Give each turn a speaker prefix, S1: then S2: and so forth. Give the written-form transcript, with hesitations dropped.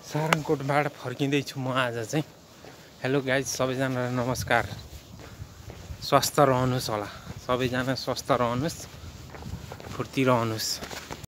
S1: सारङकोटबाट फर्किँदैछु म आज चाहिँ। हेलो गाइज, सबैजनालाई नमस्कार। स्वस्थ रहनुहोस् होला, सबैजना स्वस्थ रहनुहोस्, फुर्ती रहनुहोस्।